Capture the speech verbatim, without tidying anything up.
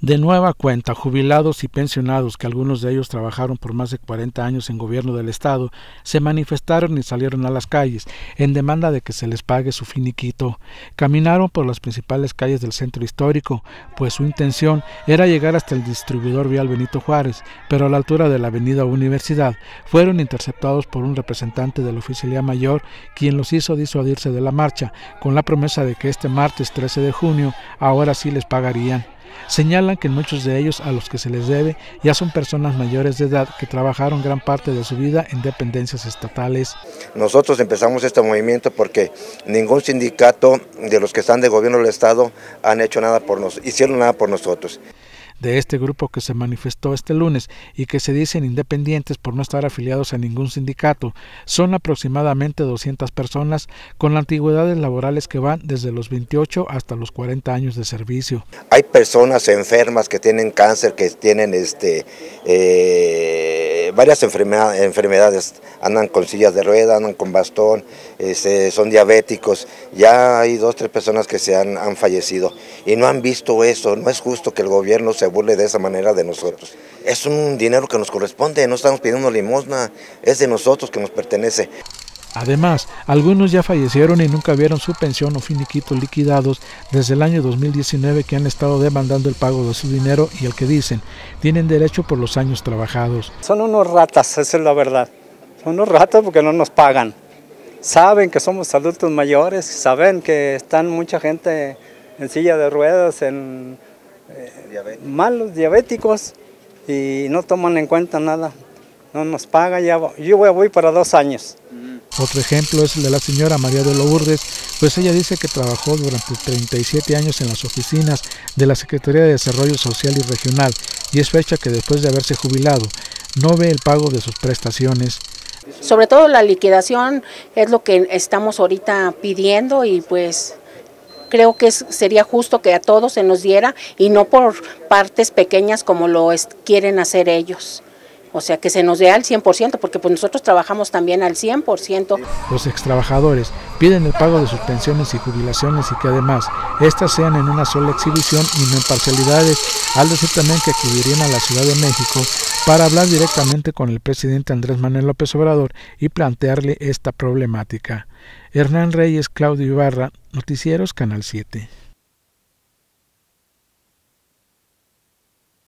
De nueva cuenta, jubilados y pensionados, que algunos de ellos trabajaron por más de cuarenta años en gobierno del Estado, se manifestaron y salieron a las calles en demanda de que se les pague su finiquito. Caminaron por las principales calles del centro histórico, pues su intención era llegar hasta el distribuidor vial Benito Juárez, pero a la altura de la avenida Universidad fueron interceptados por un representante de la Oficialía Mayor, quien los hizo disuadirse de la marcha, con la promesa de que este martes trece de junio ahora sí les pagarían. Señalan que muchos de ellos a los que se les debe ya son personas mayores de edad que trabajaron gran parte de su vida en dependencias estatales. Nosotros empezamos este movimiento porque ningún sindicato de los que están de gobierno del Estado han hecho nada por nos, hicieron nada por nosotros. De este grupo que se manifestó este lunes y que se dicen independientes por no estar afiliados a ningún sindicato, son aproximadamente doscientas personas con antigüedades laborales que van desde los veintiocho hasta los cuarenta años de servicio. Hay personas enfermas que tienen cáncer, que tienen este eh, varias enfermedades, enfermedades, andan con sillas de rueda, andan con bastón, este, son diabéticos. Ya hay dos, tres personas que se han, han fallecido y no han visto eso. No es justo que el gobierno se burle de esa manera de nosotros. Es un dinero que nos corresponde, no estamos pidiendo limosna, es de nosotros, que nos pertenece. Además, algunos ya fallecieron y nunca vieron su pensión o finiquito liquidados desde el año dos mil diecinueve, que han estado demandando el pago de su dinero y el que dicen tienen derecho por los años trabajados. Son unos ratas, esa es la verdad. Son unos ratas porque no nos pagan. Saben que somos adultos mayores, saben que están mucha gente en silla de ruedas, en eh, diabéticos. malos diabéticos, y no toman en cuenta nada. No nos paga, ya yo voy, voy para dos años. Otro ejemplo es el de la señora María de Lourdes, pues ella dice que trabajó durante treinta y siete años en las oficinas de la Secretaría de Desarrollo Social y Regional, y es fecha que después de haberse jubilado no ve el pago de sus prestaciones. Sobre todo la liquidación es lo que estamos ahorita pidiendo, y pues creo que es, sería justo que a todos se nos diera y no por partes pequeñas como lo es, quieren hacer ellos. O sea, que se nos dé al cien por ciento, porque pues nosotros trabajamos también al cien por ciento. Los extrabajadores piden el pago de sus pensiones y jubilaciones y que además estas sean en una sola exhibición y no en parcialidades, al decir también que acudirían a la Ciudad de México para hablar directamente con el presidente Andrés Manuel López Obrador y plantearle esta problemática. Hernán Reyes, Claudio Ibarra, Noticieros Canal siete.